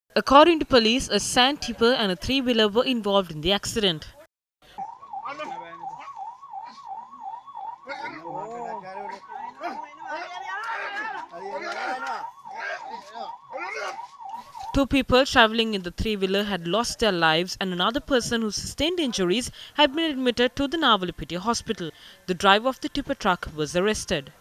According to police, a sand tipper and a three-wheeler were involved in the accident. Two people travelling in the three-wheeler had lost their lives and another person who sustained injuries had been admitted to the Nawalapitiya hospital. The driver of the tipper truck was arrested.